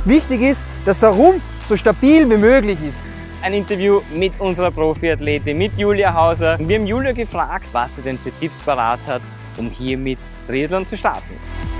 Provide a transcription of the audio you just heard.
Wichtig ist, dass der Rumpf so stabil wie möglich ist. Ein Interview mit unserer Profiathletin, mit Julia Hauser. Wir haben Julia gefragt, was sie denn für Tipps parat hat, um hier mit Triathlon zu starten.